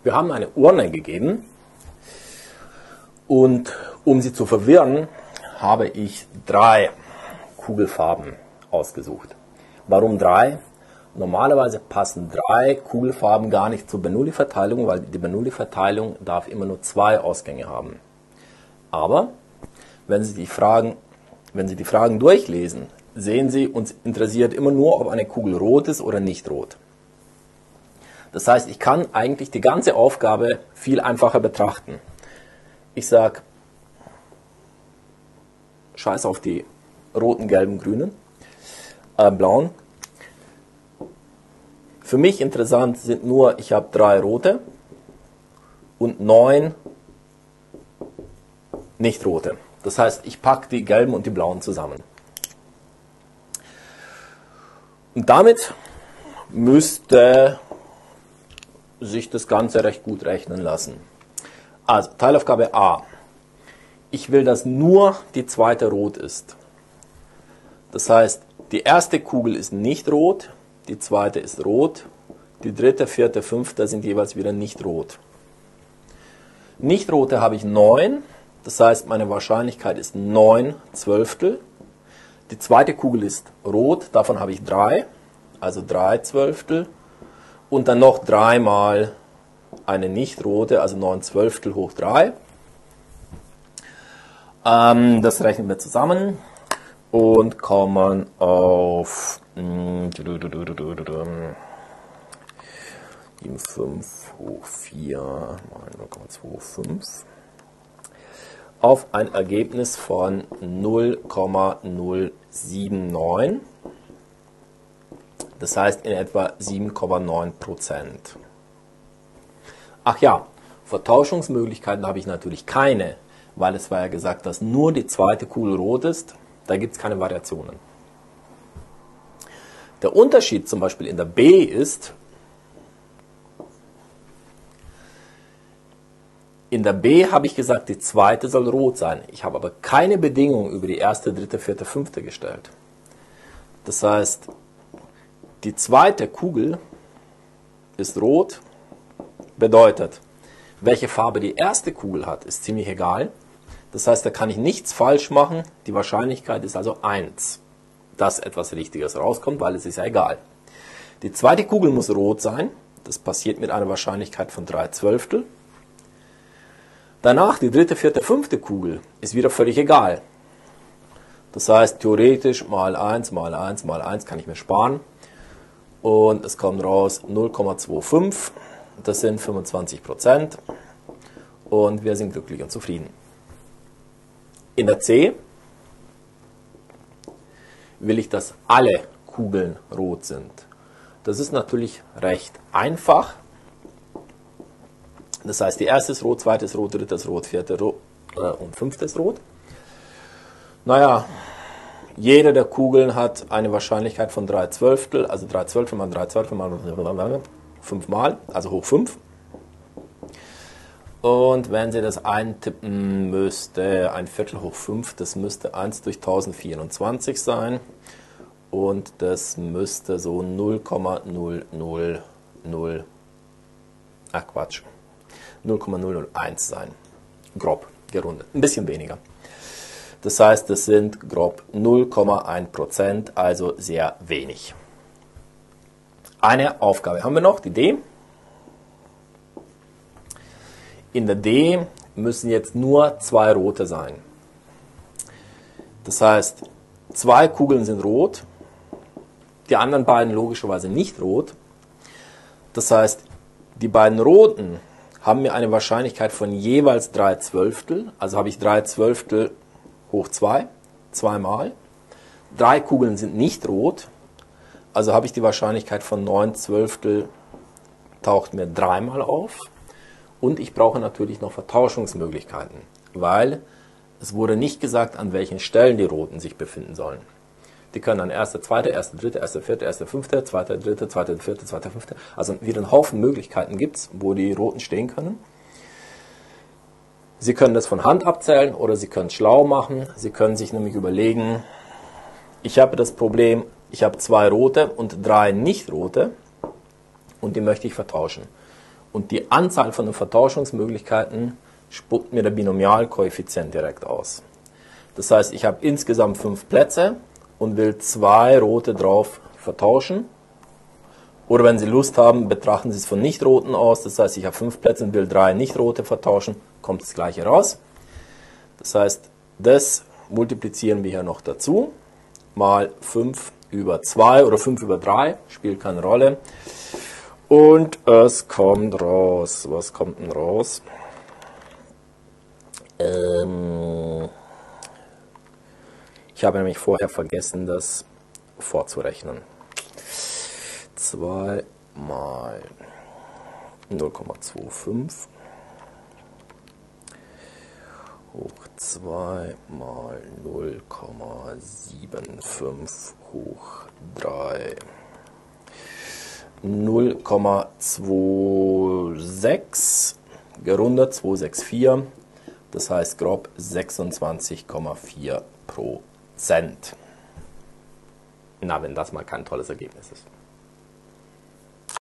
Wir haben eine Urne gegeben und um sie zu verwirren, habe ich 3 Kugelfarben ausgesucht. Warum 3? Normalerweise passen 3 Kugelfarben gar nicht zur Bernoulli-Verteilung, weil die Bernoulli-Verteilung darf immer nur 2 Ausgänge haben. Aber wenn Sie die Fragen durchlesen, sehen Sie, uns interessiert immer nur, ob eine Kugel rot ist oder nicht rot. Das heißt, ich kann eigentlich die ganze Aufgabe viel einfacher betrachten. Ich sage, scheiß auf die roten, gelben, grünen, blauen. Für mich interessant sind nur, ich habe 3 rote und 9 nicht rote. Das heißt, ich packe die gelben und die blauen zusammen. Und damit müsste sich das Ganze recht gut rechnen lassen. Also, Teilaufgabe A. Ich will, dass nur die zweite rot ist. Das heißt, die erste Kugel ist nicht rot, die zweite ist rot, die dritte, vierte, fünfte sind jeweils wieder nicht rot. Nicht rote habe ich 9, das heißt, meine Wahrscheinlichkeit ist 9/12. Die zweite Kugel ist rot, davon habe ich 3, also 3/12. Und dann noch 3 mal eine nicht rote, also 9/12 hoch 3. Das rechnen wir zusammen und kommen auf 7,5 hoch 4 mal 0,25 auf ein Ergebnis von 0,079. Das heißt in etwa 7,9%. Ach ja, Vertauschungsmöglichkeiten habe ich natürlich keine, weil es war ja gesagt, dass nur die zweite Kugel rot ist. Da gibt es keine Variationen. Der Unterschied zum Beispiel in der B ist, in der B habe ich gesagt, die zweite soll rot sein. Ich habe aber keine Bedingung über die erste, dritte, vierte, fünfte gestellt. Das heißt, die zweite Kugel ist rot, bedeutet, welche Farbe die erste Kugel hat, ist ziemlich egal. Das heißt, da kann ich nichts falsch machen. Die Wahrscheinlichkeit ist also 1, dass etwas Richtiges rauskommt, weil es ist ja egal. Die zweite Kugel muss rot sein. Das passiert mit einer Wahrscheinlichkeit von 3/12. Danach die dritte, vierte, fünfte Kugel ist wieder völlig egal. Das heißt, theoretisch mal 1, mal 1, mal 1 kann ich mir sparen. Und es kommt raus 0,25. Das sind 25%. Und wir sind glücklich und zufrieden. In der C will ich, dass alle Kugeln rot sind. Das ist natürlich recht einfach. Das heißt, die erste ist rot, zweite ist rot, dritte ist rot, vierte rot und fünfte ist rot. Naja, jede der Kugeln hat eine Wahrscheinlichkeit von 3/12, also 3/12 mal 3/12 mal 5 mal, also hoch 5. Und wenn Sie das eintippen, müsste ein Viertel hoch 5, das müsste 1 durch 1024 sein. Und das müsste so 0,001 sein. Grob gerundet, ein bisschen weniger. Das heißt, das sind grob 0,1%, also sehr wenig. Eine Aufgabe haben wir noch, die D. In der D müssen jetzt nur 2 rote sein. Das heißt, 2 Kugeln sind rot, die anderen beiden logischerweise nicht rot. Das heißt, die beiden roten haben mir eine Wahrscheinlichkeit von jeweils 3/12, also habe ich 3/12 hoch 2, 2 mal. 3 Kugeln sind nicht rot, also habe ich die Wahrscheinlichkeit von 9/12 taucht mir 3 mal auf. Und ich brauche natürlich noch Vertauschungsmöglichkeiten, weil es wurde nicht gesagt, an welchen Stellen die roten sich befinden sollen. Die können an erste, zweite, erste, dritte, erste, vierte, erste, fünfte, zweite, dritte, zweite, vierte, zweite, fünfte. Also wieder einen Haufen Möglichkeiten gibt es, wo die roten stehen können. Sie können das von Hand abzählen oder Sie können es schlau machen. Sie können sich nämlich überlegen, ich habe das Problem, ich habe 2 rote und 3 nicht rote und die möchte ich vertauschen. und die Anzahl von den Vertauschungsmöglichkeiten spuckt mir der Binomialkoeffizient direkt aus. Das heißt, ich habe insgesamt 5 Plätze und will 2 rote drauf vertauschen. Oder wenn Sie Lust haben, betrachten Sie es von nicht-roten aus. Das heißt, ich habe 5 Plätze und will 3 nicht-rote vertauschen, kommt das gleiche raus. Das heißt, das multiplizieren wir hier noch dazu, mal 5 über 2 oder 5 über 3, spielt keine Rolle. Und es kommt raus. Was kommt denn raus? Ich habe nämlich vorher vergessen, das vorzurechnen. 2 mal 0,25 hoch 2 mal 0,75 hoch 3. 0,26 gerundet, 264, das heißt grob 26,4%. Na, wenn das mal kein tolles Ergebnis ist.